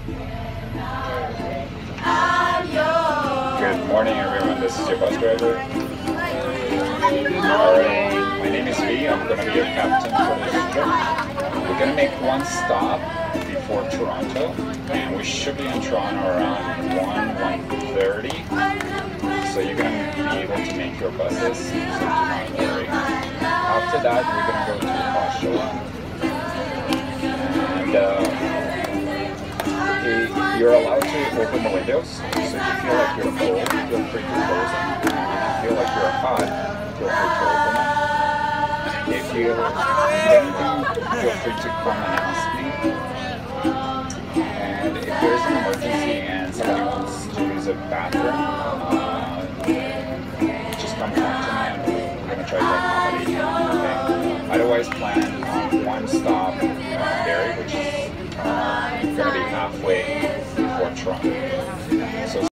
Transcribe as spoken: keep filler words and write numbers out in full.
Good morning, everyone. This is your bus driver. Alright, my name is Lee. I'm going to be your captain for this trip. We're going to make one stop before Toronto, and we should be in Toronto around one, one thirty. So you're going to be able to make your buses, so do not worry. After that, we're going to go to Oshawa. And uh, you're allowed to open the windows, so if you feel like you're cold, feel free to close them. If you feel like you're hot, feel free to open them. If you need anything, feel free to come and ask me. And if there's an emergency and somebody wants to use a bathroom, uh, just come talk to me and we're going to try to accommodate you. Okay? Otherwise, plan on one stop uh, Barrie, which is uh, going to be halfway before Toronto.